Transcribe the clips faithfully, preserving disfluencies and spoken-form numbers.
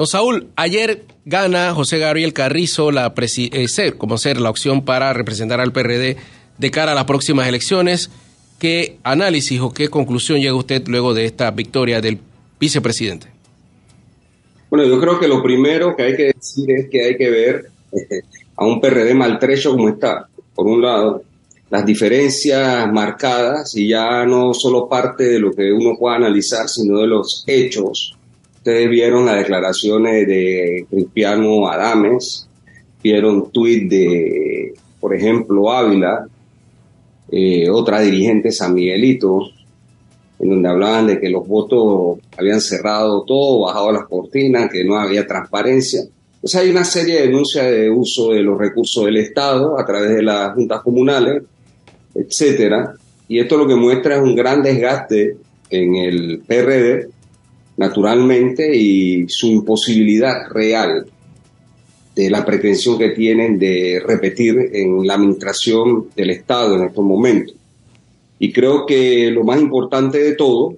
Don Saúl, ayer gana José Gabriel Carrizo la presi- eh, ser, como ser la opción para representar al P R D de cara a las próximas elecciones. ¿Qué análisis o qué conclusión llega usted luego de esta victoria del vicepresidente? Bueno, yo creo que lo primero que hay que decir es que hay que ver eh, a un P R D maltrecho como está. Por un lado, las diferencias marcadas, y ya no solo parte de lo que uno pueda analizar, sino de los hechos. Ustedes vieron las declaraciones de Cristiano Adames, vieron tuit de, por ejemplo, Ávila, eh, otra dirigente, San Miguelito, en donde hablaban de que los votos habían cerrado todo, bajado las cortinas, que no había transparencia. Pues hay una serie de denuncias de uso de los recursos del Estado a través de las juntas comunales, etcétera. Y esto lo que muestra es un gran desgaste en el P R D, naturalmente, y su imposibilidad real de la pretensión que tienen de repetir en la administración del Estado en estos momentos. Y creo que lo más importante de todo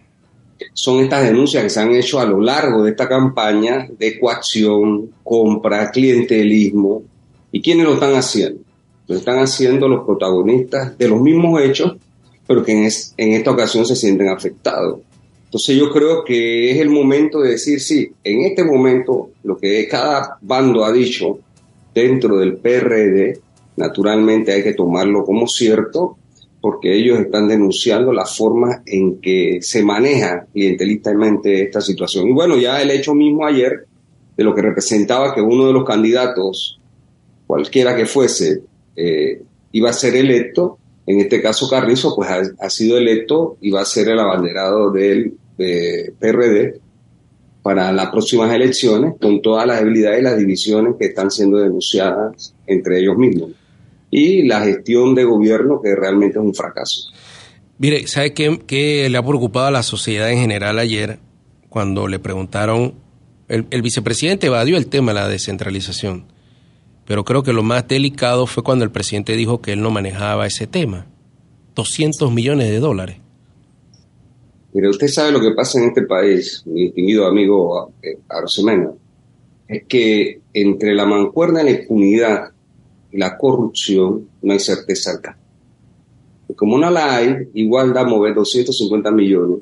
son estas denuncias que se han hecho a lo largo de esta campaña de coacción, compra, clientelismo. ¿Y quiénes lo están haciendo? Lo están haciendo los protagonistas de los mismos hechos, pero que en, es, en esta ocasión se sienten afectados. Entonces yo creo que es el momento de decir, sí, en este momento lo que cada bando ha dicho dentro del P R D, naturalmente hay que tomarlo como cierto, porque ellos están denunciando la forma en que se maneja clientelistamente esta situación. Y bueno, ya el hecho mismo ayer de lo que representaba que uno de los candidatos, cualquiera que fuese, eh, iba a ser electo, en este caso Carrizo, pues ha, ha sido electo y va a ser el abanderado del de P R D para las próximas elecciones, con todas las debilidades y las divisiones que están siendo denunciadas entre ellos mismos. Y la gestión de gobierno que realmente es un fracaso. Mire, ¿sabe qué, qué le ha preocupado a la sociedad en general ayer cuando le preguntaron? El, el vicepresidente evadió el tema de la descentralización, pero creo que lo más delicado fue cuando el presidente dijo que él no manejaba ese tema. doscientos millones de dólares. Mire, usted sabe lo que pasa en este país, mi distinguido amigo Arosemena, es que entre la mancuerna de la impunidad y la corrupción no hay certeza acá. Y como no la hay, igual da mover doscientos cincuenta millones,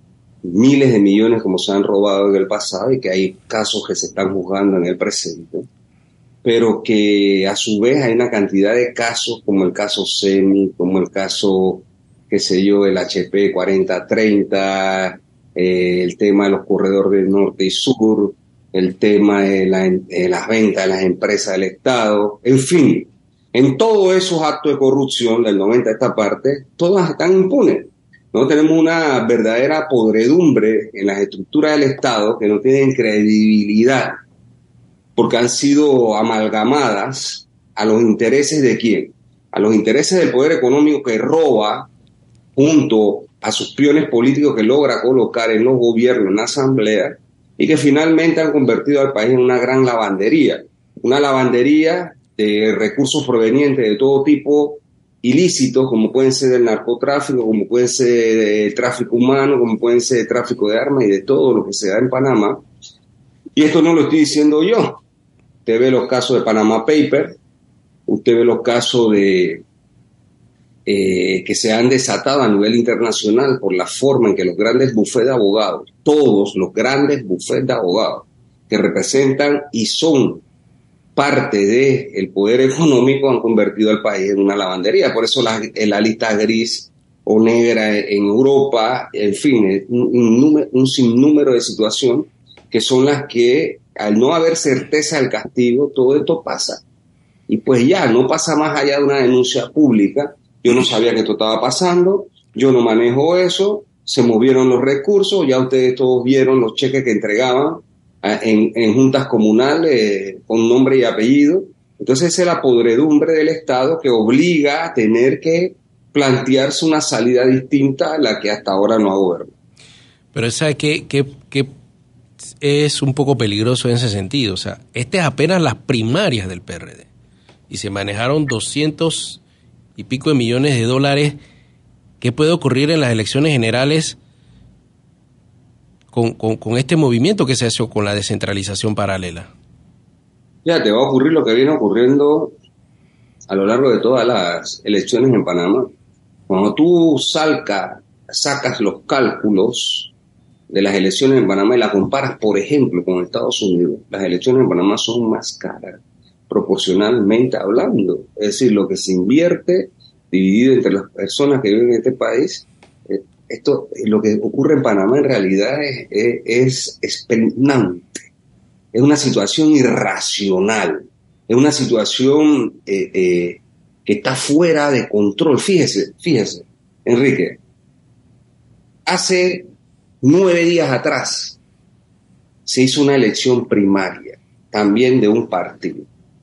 miles de millones como se han robado en el pasado y que hay casos que se están juzgando en el presente, pero que a su vez hay una cantidad de casos como el caso Semi, como el caso, qué sé yo, el H P cuarenta treinta, eh, el tema de los corredores del norte y sur, el tema de, la, de las ventas de las empresas del Estado, en fin, en todos esos actos de corrupción del noventa de esta parte, todas están impunes. No tenemos una verdadera podredumbre en las estructuras del Estado que no tienen credibilidad porque han sido amalgamadas a los intereses de quién, a los intereses del poder económico que roba junto a sus peones políticos que logra colocar en los gobiernos, en la asamblea, y que finalmente han convertido al país en una gran lavandería, una lavandería de recursos provenientes de todo tipo ilícitos, como pueden ser del narcotráfico, como pueden ser del tráfico humano, como pueden ser el tráfico de armas y de todo lo que se da en Panamá. Y esto no lo estoy diciendo yo. Usted ve los casos de Panama Papers, usted ve los casos de eh, que se han desatado a nivel internacional por la forma en que los grandes bufetes de abogados, todos los grandes bufetes de abogados que representan y son parte del poder económico han convertido al país en una lavandería. Por eso la, en la lista gris o negra en Europa, en fin, un, un, un sinnúmero de situaciones que son las que, al no haber certeza del castigo, todo esto pasa. Y pues ya, no pasa más allá de una denuncia pública. Yo no sabía que esto estaba pasando, yo no manejo eso, se movieron los recursos, ya ustedes todos vieron los cheques que entregaban en, en juntas comunales eh, con nombre y apellido. Entonces esa es la podredumbre del Estado que obliga a tener que plantearse una salida distinta a la que hasta ahora no ha gobernado. Pero ¿sabe qué, qué, qué es un poco peligroso en ese sentido? O sea, estas es apenas las primarias del P R D y se manejaron doscientos y pico de millones de dólares. ¿Qué puede ocurrir en las elecciones generales con, con, con este movimiento que se ha hecho con la descentralización paralela? Ya te va a ocurrir lo que viene ocurriendo a lo largo de todas las elecciones en Panamá. Cuando tú salca, sacas los cálculos de las elecciones en Panamá y las comparas, por ejemplo, con Estados Unidos, las elecciones en Panamá son más caras, proporcionalmente hablando. Es decir, lo que se invierte dividido entre las personas que viven en este país, eh, esto, lo que ocurre en Panamá en realidad es, es, es espeluznante. Es una situación irracional, es una situación eh, eh, que está fuera de control. Fíjese, fíjese, Enrique, hace nueve días atrás se hizo una elección primaria, también de un partido,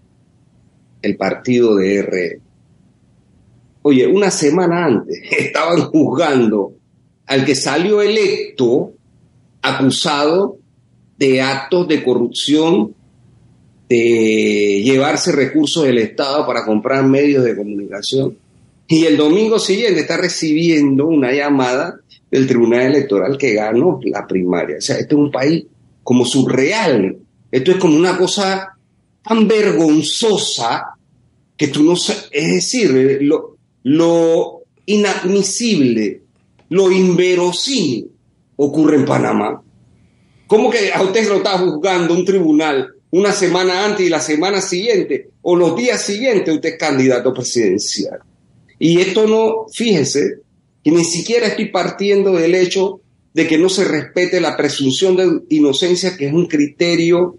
el partido de R N. Oye, una semana antes estaban juzgando al que salió electo acusado de actos de corrupción, de llevarse recursos del Estado para comprar medios de comunicación. Y el domingo siguiente está recibiendo una llamada del Tribunal Electoral que ganó la primaria. O sea, este es un país como surreal. Esto es como una cosa tan vergonzosa que tú no sabes. Es decir, lo, lo inadmisible, lo inverosímil ocurre en Panamá. ¿Cómo que a usted lo está juzgando un tribunal una semana antes y la semana siguiente o los días siguientes usted es candidato presidencial? Y esto no, fíjese, que ni siquiera estoy partiendo del hecho de que no se respete la presunción de inocencia, que es un criterio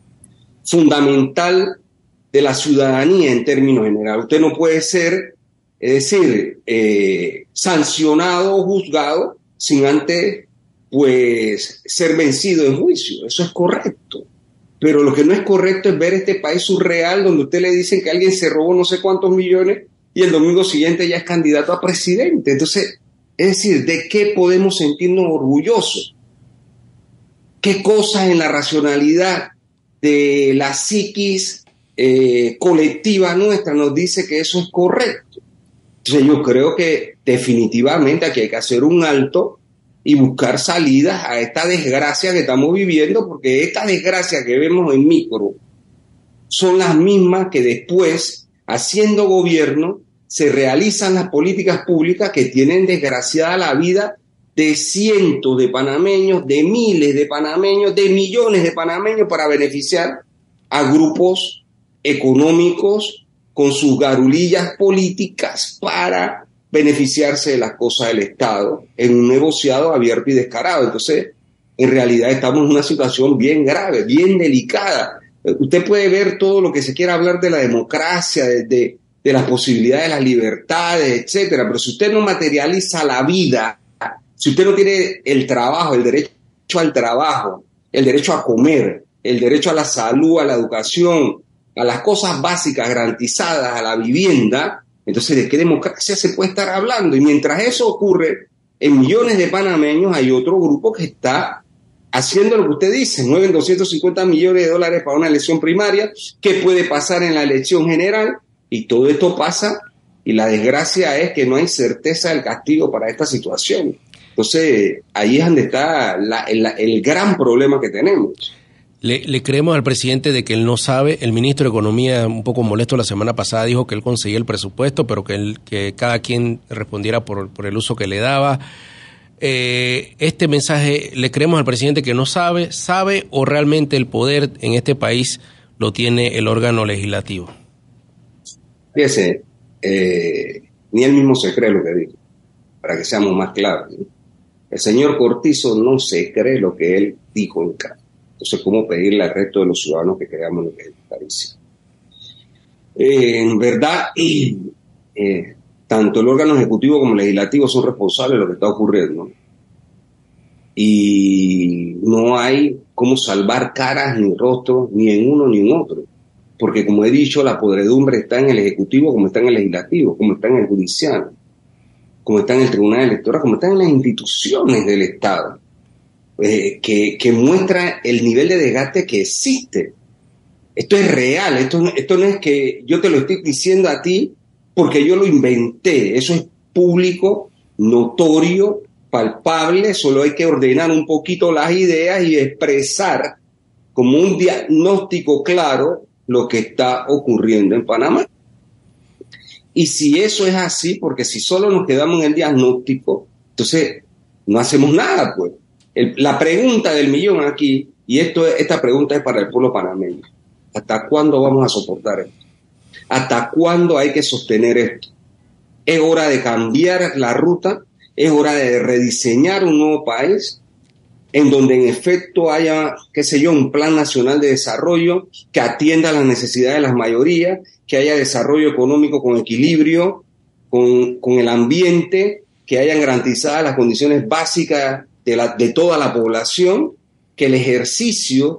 fundamental de la ciudadanía en términos generales. Usted no puede ser, es decir, eh, sancionado o juzgado sin antes pues ser vencido en juicio. Eso es correcto. Pero lo que no es correcto es ver este país surreal donde usted le dicen que alguien se robó no sé cuántos millones y el domingo siguiente ya es candidato a presidente. Entonces, es decir, ¿de qué podemos sentirnos orgullosos? ¿Qué cosas en la racionalidad de la psiquis eh, colectiva nuestra nos dice que eso es correcto? Entonces yo creo que definitivamente aquí hay que hacer un alto y buscar salidas a esta desgracia que estamos viviendo, porque estas desgracias que vemos en micro son las mismas que después, haciendo gobierno, se realizan las políticas públicas que tienen desgraciada la vida de cientos de panameños, de miles de panameños, de millones de panameños para beneficiar a grupos económicos con sus garulillas políticas para beneficiarse de las cosas del Estado en un negociado abierto y descarado. Entonces, en realidad estamos en una situación bien grave, bien delicada. Usted puede ver todo lo que se quiera hablar de la democracia, de, de, de las posibilidades de las libertades, etcétera, pero si usted no materializa la vida, si usted no tiene el trabajo, el derecho al trabajo, el derecho a comer, el derecho a la salud, a la educación, a las cosas básicas garantizadas, a la vivienda, entonces, ¿de qué democracia se puede estar hablando? Y mientras eso ocurre, en millones de panameños hay otro grupo que está haciendo lo que usted dice, mueven doscientos cincuenta millones de dólares para una elección primaria, ¿qué puede pasar en la elección general? Y todo esto pasa, y la desgracia es que no hay certeza del castigo para esta situación. Entonces, ahí es donde está la, el, el gran problema que tenemos. Le, le creemos al presidente de que él no sabe. El ministro de Economía, un poco molesto la semana pasada, dijo que él conseguía el presupuesto, pero que, él, que cada quien respondiera por, por el uso que le daba. Eh, este mensaje, ¿le creemos al presidente que no sabe? ¿Sabe o realmente el poder en este país lo tiene el órgano legislativo? Fíjese, eh, ni él mismo se cree lo que dijo, para que seamos más claros, ¿no? El señor Cortizo no se cree lo que él dijo en casa. Entonces, ¿cómo pedirle al resto de los ciudadanos que creamos lo que él está diciendo? Eh, en verdad, eh, tanto el órgano ejecutivo como el legislativo son responsables de lo que está ocurriendo. Y no hay cómo salvar caras ni rostros ni en uno ni en otro. Porque, como he dicho, la podredumbre está en el ejecutivo como está en el legislativo, como está en el judicial, como está en el tribunal electoral, como están en las instituciones del Estado. Eh, que, que muestra el nivel de desgaste que existe. Esto es real, esto, esto no es que yo te lo estoy diciendo a ti porque yo lo inventé, eso es público, notorio, palpable, solo hay que ordenar un poquito las ideas y expresar como un diagnóstico claro lo que está ocurriendo en Panamá. Y si eso es así, porque si solo nos quedamos en el diagnóstico, entonces no hacemos nada, pues. El, la pregunta del millón aquí, y esto, esta pregunta es para el pueblo panameño: ¿hasta cuándo vamos a soportar esto? ¿Hasta cuándo hay que sostener esto? Es hora de cambiar la ruta, es hora de rediseñar un nuevo país en donde en efecto haya, qué sé yo, un plan nacional de desarrollo que atienda las necesidades de las mayorías, que haya desarrollo económico con equilibrio, con, con el ambiente, que hayan garantizadas las condiciones básicas de, la, de toda la población, que el ejercicio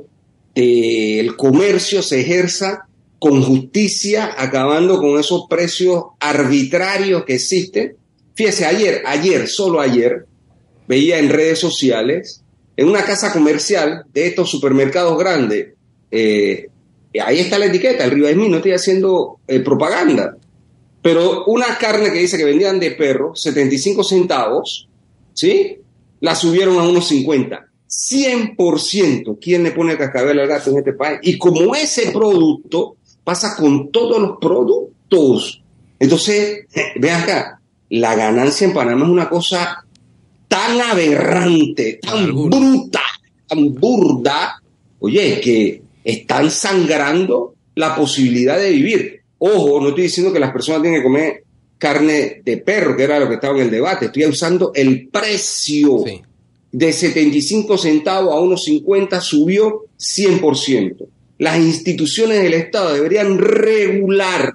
del comercio se ejerza con justicia, acabando con esos precios arbitrarios que existen. Fíjese, ayer, ayer, solo ayer, veía en redes sociales, en una casa comercial de estos supermercados grandes, eh, ahí está la etiqueta, el Rivaismí, no estoy haciendo eh, propaganda, pero una carne que dice que vendían de perro, setenta y cinco centavos, ¿sí? La subieron a unos cincuenta. cien por ciento. ¿Quién le pone el cascabel al gato en este país? Y como ese producto pasa con todos los productos. Entonces, vean acá, la ganancia en Panamá es una cosa tan aberrante, tan bruta, tan burda, oye, que están sangrando la posibilidad de vivir. Ojo, no estoy diciendo que las personas tienen que comer carne de perro, que era lo que estaba en el debate. Estoy usando el precio. Sí. De setenta y cinco centavos a unos cincuenta subió cien por ciento. Las instituciones del Estado deberían regular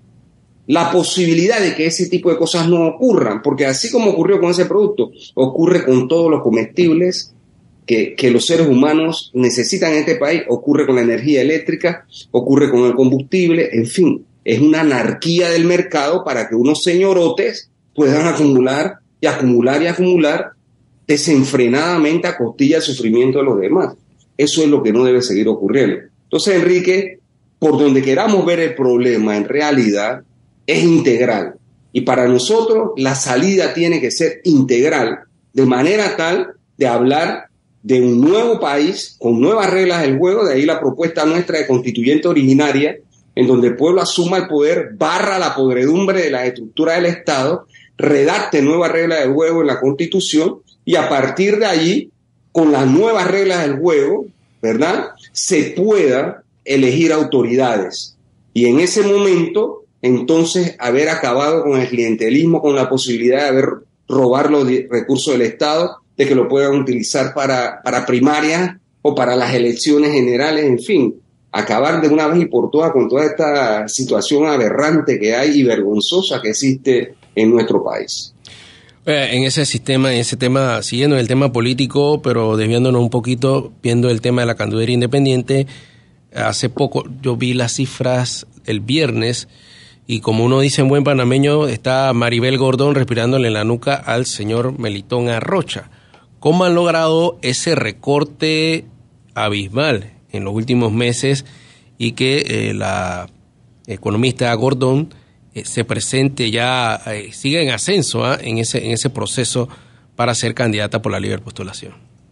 la posibilidad de que ese tipo de cosas no ocurran, porque así como ocurrió con ese producto, ocurre con todos los comestibles que, que los seres humanos necesitan en este país, ocurre con la energía eléctrica, ocurre con el combustible, en fin, es una anarquía del mercado para que unos señorotes puedan acumular y acumular y acumular desenfrenadamente a costilla del sufrimiento de los demás. Eso es lo que no debe seguir ocurriendo. Entonces, Enrique, por donde queramos ver el problema, en realidad es integral. Y para nosotros la salida tiene que ser integral, de manera tal de hablar de un nuevo país con nuevas reglas del juego. De ahí la propuesta nuestra de constituyente originaria, en donde el pueblo asuma el poder, barra la podredumbre de la estructura del Estado, redacte nuevas reglas del juego en la Constitución, y a partir de allí, con las nuevas reglas del juego, ¿verdad?, se pueda elegir autoridades. Y en ese momento, entonces, haber acabado con el clientelismo, con la posibilidad de haber robar los recursos del Estado, de que lo puedan utilizar para, para primarias o para las elecciones generales, en fin, acabar de una vez y por todas con toda esta situación aberrante que hay y vergonzosa que existe en nuestro país. En ese sistema, en ese tema, siguiendo el tema político, pero desviándonos un poquito, viendo el tema de la candidatura independiente, hace poco yo vi las cifras el viernes y como uno dice en buen panameño, está Maribel Gordón respirándole en la nuca al señor Melitón Arrocha. ¿Cómo han logrado ese recorte abismal en los últimos meses y que eh, la economista Gordón se presente ya, eh, sigue en ascenso ¿eh? en ese en ese proceso para ser candidata por la libre postulación?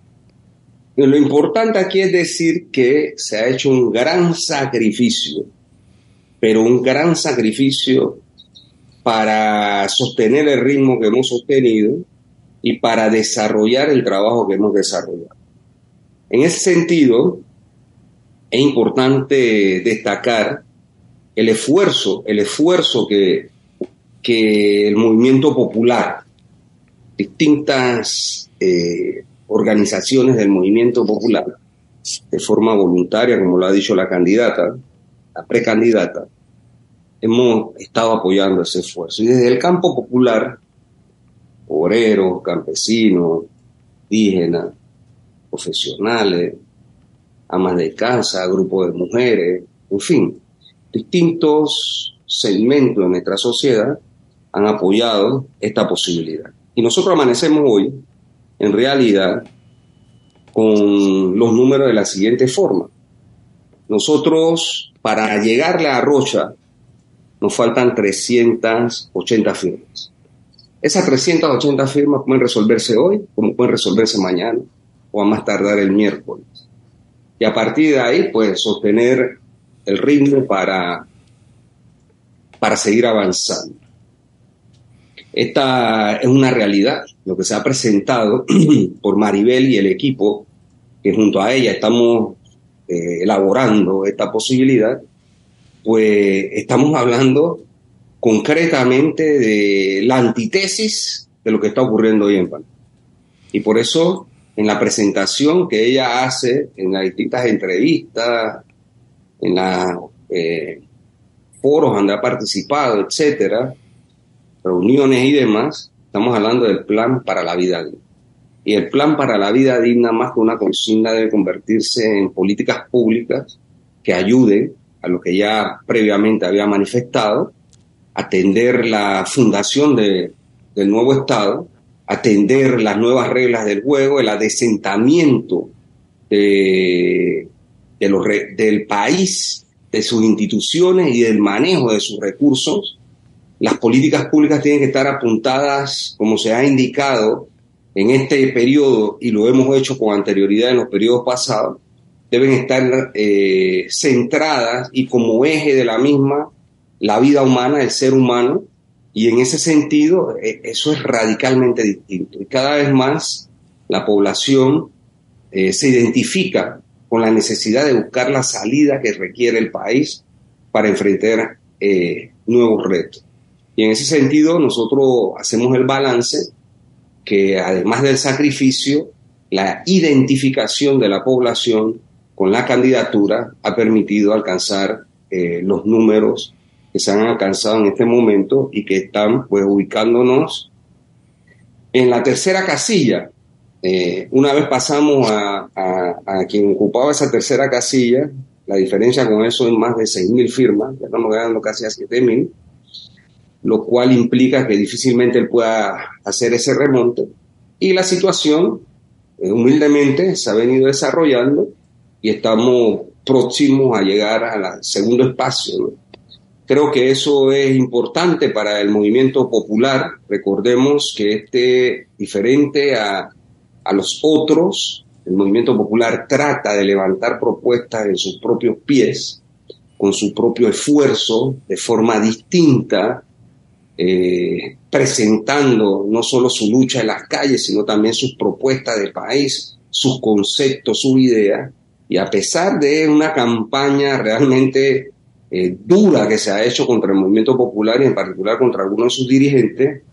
Lo importante aquí es decir que se ha hecho un gran sacrificio, pero un gran sacrificio para sostener el ritmo que hemos sostenido y para desarrollar el trabajo que hemos desarrollado. En ese sentido, es importante destacar el esfuerzo, el esfuerzo que, que el movimiento popular, distintas eh, organizaciones del movimiento popular, de forma voluntaria, como lo ha dicho la candidata, la precandidata, hemos estado apoyando ese esfuerzo. Y desde el campo popular, obreros, campesinos, indígenas, profesionales, amas de casa, grupos de mujeres, en fin, distintos segmentos de nuestra sociedad han apoyado esta posibilidad. Y nosotros amanecemos hoy, en realidad, con los números de la siguiente forma. Nosotros, para llegarle a Arrocha, nos faltan trescientas ochenta firmas. Esas trescientas ochenta firmas pueden resolverse hoy, como pueden resolverse mañana, o a más tardar el miércoles. Y a partir de ahí, pues, sostener el ritmo para, para seguir avanzando. Esta es una realidad, lo que se ha presentado por Maribel y el equipo, que junto a ella estamos eh, elaborando esta posibilidad, pues estamos hablando concretamente de la antítesis de lo que está ocurriendo hoy en Panamá. Y por eso, en la presentación que ella hace, en las distintas entrevistas, en los eh, foros donde ha participado, etcétera, reuniones y demás, estamos hablando del plan para la vida digna. Y el plan para la vida digna, más que una consigna, debe convertirse en políticas públicas que ayuden a lo que ya previamente había manifestado, atender la fundación de, del nuevo Estado, atender las nuevas reglas del juego, el adesentamiento de, de los, del país, de sus instituciones y del manejo de sus recursos. Las políticas públicas tienen que estar apuntadas, como se ha indicado en este periodo, y lo hemos hecho con anterioridad en los periodos pasados, deben estar eh, centradas y como eje de la misma la vida humana, el ser humano, y en ese sentido eh, eso es radicalmente distinto. Y cada vez más la población eh, se identifica con la necesidad de buscar la salida que requiere el país para enfrentar eh, nuevos retos. Y en ese sentido nosotros hacemos el balance que además del sacrificio, la identificación de la población con la candidatura ha permitido alcanzar eh, los números que se han alcanzado en este momento y que están pues ubicándonos en la tercera casilla. Eh, una vez pasamos a, a, a quien ocupaba esa tercera casilla, la diferencia con eso es más de seis mil firmas, ya estamos ganando casi a siete mil, lo cual implica que difícilmente él pueda hacer ese remonte. Y la situación, eh, humildemente, se ha venido desarrollando y estamos próximos a llegar al segundo espacio, ¿no? Creo que eso es importante para el movimiento popular. Recordemos que este, diferente a, a los otros, el movimiento popular trata de levantar propuestas en sus propios pies, con su propio esfuerzo, de forma distinta, Eh, presentando no solo su lucha en las calles, sino también sus propuestas de país, sus conceptos, sus ideas. Y a pesar de una campaña realmente eh, dura que se ha hecho contra el movimiento popular y en particular contra algunos de sus dirigentes,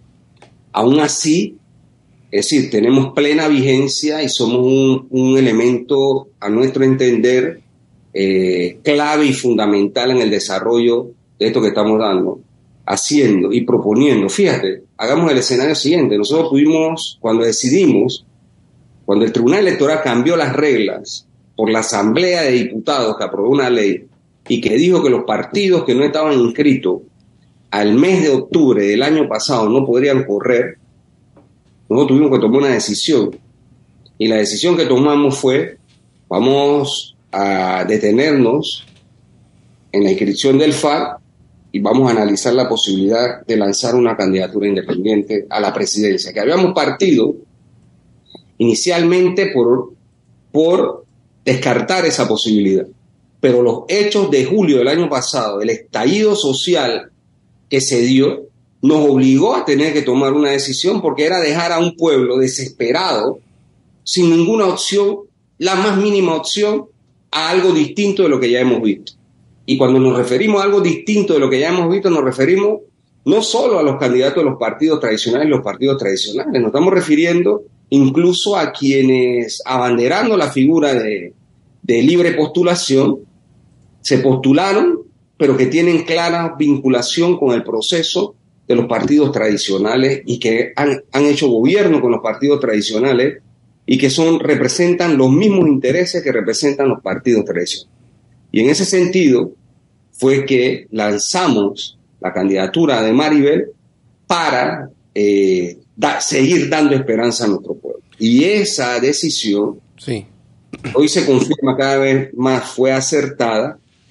aún así, es decir, tenemos plena vigencia y somos un, un elemento, a nuestro entender, eh, clave y fundamental en el desarrollo de esto que estamos dando. Haciendo y proponiendo. Fíjate, hagamos el escenario siguiente. Nosotros tuvimos, cuando decidimos, cuando el Tribunal Electoral cambió las reglas por la Asamblea de Diputados que aprobó una ley y que dijo que los partidos que no estaban inscritos al mes de octubre del año pasado no podrían correr, nosotros tuvimos que tomar una decisión. Y la decisión que tomamos fue, vamos a detenernos en la inscripción del F A R y vamos a analizar la posibilidad de lanzar una candidatura independiente a la presidencia, que habíamos partido inicialmente por, por descartar esa posibilidad. Pero los hechos de julio del año pasado, el estallido social que se dio, nos obligó a tener que tomar una decisión, porque era dejar a un pueblo desesperado, sin ninguna opción, la más mínima opción, a algo distinto de lo que ya hemos visto. Y cuando nos referimos a algo distinto de lo que ya hemos visto, nos referimos no solo a los candidatos de los partidos tradicionales, los partidos tradicionales, nos estamos refiriendo incluso a quienes, abanderando la figura de, de libre postulación, se postularon, pero que tienen clara vinculación con el proceso de los partidos tradicionales y que han, han hecho gobierno con los partidos tradicionales y que son, representan los mismos intereses que representan los partidos tradicionales. Y en ese sentido fue que lanzamos la candidatura de Maribel para eh, da, seguir dando esperanza a nuestro pueblo. Y esa decisión, sí, hoy se confirma cada vez más, fue acertada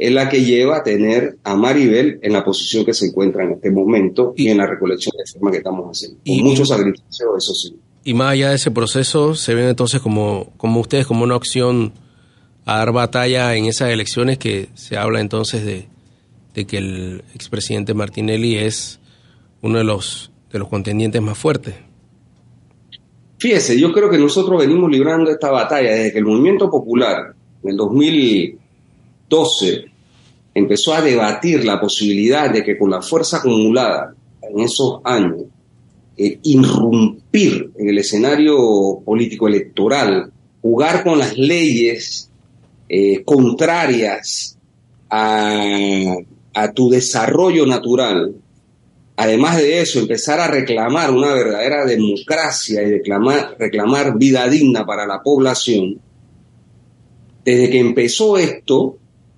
es la que lleva a tener a Maribel en la posición que se encuentra en este momento y, y en la recolección de firmas que estamos haciendo. Con y, muchos sacrificios, eso sí. Y más allá de ese proceso, ¿se ven entonces como, como ustedes como una opción a dar batalla en esas elecciones, que se habla entonces de, de que el expresidente Martinelli es uno de los, de los contendientes más fuertes? Fíjese, yo creo que nosotros venimos librando esta batalla desde que el Movimiento Popular en el dos mil doce empezó a debatir la posibilidad de que con la fuerza acumulada en esos años, eh, irrumpir en el escenario político electoral, jugar con las leyes eh, contrarias a, a tu desarrollo natural. Además de eso, empezar a reclamar una verdadera democracia y reclamar, reclamar vida digna para la población. Desde que empezó esto,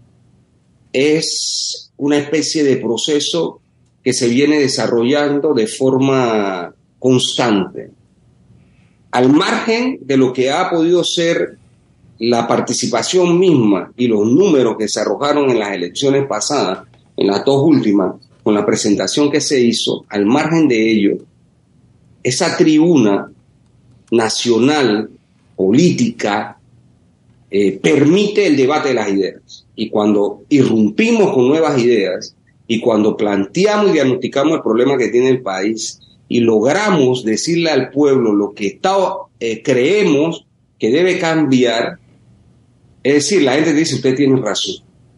es una especie de proceso que se viene desarrollando de forma constante. Al margen de lo que ha podido ser la participación misma y los números que se arrojaron en las elecciones pasadas, en las dos últimas, con la presentación que se hizo, al margen de ello, esa tribuna nacional, política, eh, permite el debate de las ideas. Y cuando irrumpimos con nuevas ideas y cuando planteamos y diagnosticamos el problema que tiene el país y logramos decirle al pueblo lo que está, eh, creemos que debe cambiar, es decir, la gente dice, usted tiene razón.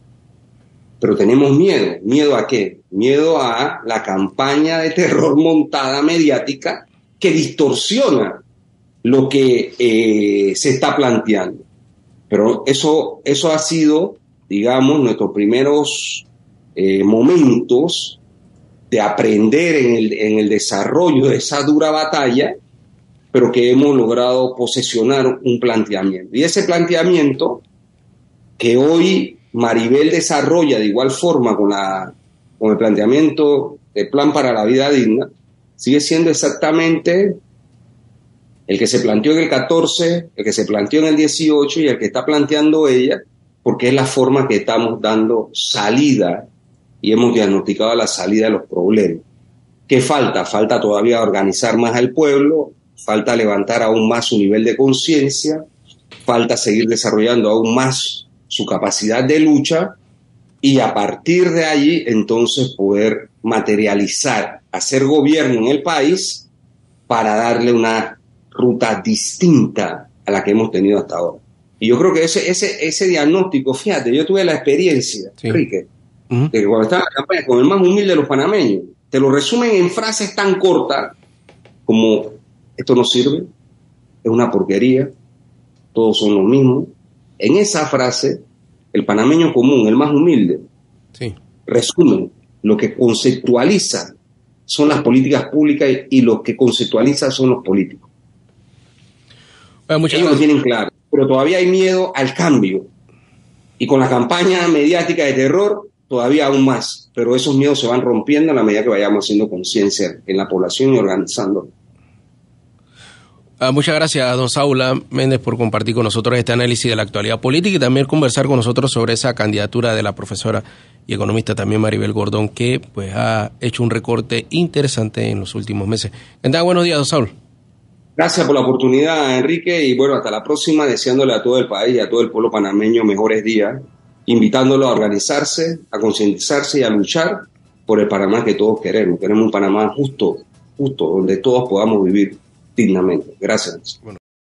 Pero tenemos miedo. ¿Miedo a qué? Miedo a la campaña de terror montada mediática que distorsiona lo que eh, se está planteando. Pero eso, eso ha sido, digamos, nuestros primeros eh, momentos de aprender en el, en el desarrollo de esa dura batalla, pero que hemos logrado posesionar un planteamiento. Y ese planteamiento que hoy Maribel desarrolla de igual forma con, la, con el planteamiento del Plan para la Vida Digna, sigue siendo exactamente el que se planteó en el catorce, el que se planteó en el dieciocho y el que está planteando ella, porque es la forma que estamos dando salida y hemos diagnosticado la salida de los problemas. ¿Qué falta? Falta todavía organizar más al pueblo, falta levantar aún más su nivel de conciencia, falta seguir desarrollando aún más su capacidad de lucha y a partir de allí entonces poder materializar, hacer gobierno en el país para darle una ruta distinta a la que hemos tenido hasta ahora. Y yo creo que ese, ese, ese diagnóstico, fíjate, yo tuve la experiencia, sí. Enrique, uh-huh. de que cuando estaba en la campaña con el más humilde de los panameños, te lo resumen en frases tan cortas como esto no sirve, es una porquería, todos son los mismos. En esa frase, el panameño común, el más humilde, sí. resume lo que conceptualiza son las políticas públicas y lo que conceptualiza son los políticos. Bueno, ellos lo tienen claro, pero todavía hay miedo al cambio. Y con la campaña mediática de terror, todavía aún más. Pero esos miedos se van rompiendo a la medida que vayamos haciendo conciencia en la población y organizando. Uh, muchas gracias, don Saula Méndez, por compartir con nosotros este análisis de la actualidad política y también conversar con nosotros sobre esa candidatura de la profesora y economista también Maribel Gordón, que pues ha hecho un recorte interesante en los últimos meses. Entonces, buenos días, don Saula. Gracias por la oportunidad, Enrique, y bueno, hasta la próxima, deseándole a todo el país y a todo el pueblo panameño mejores días, invitándolo a organizarse, a concientizarse y a luchar por el Panamá que todos queremos. Queremos un Panamá justo, justo, donde todos podamos vivir dignamente. Gracias. Bueno.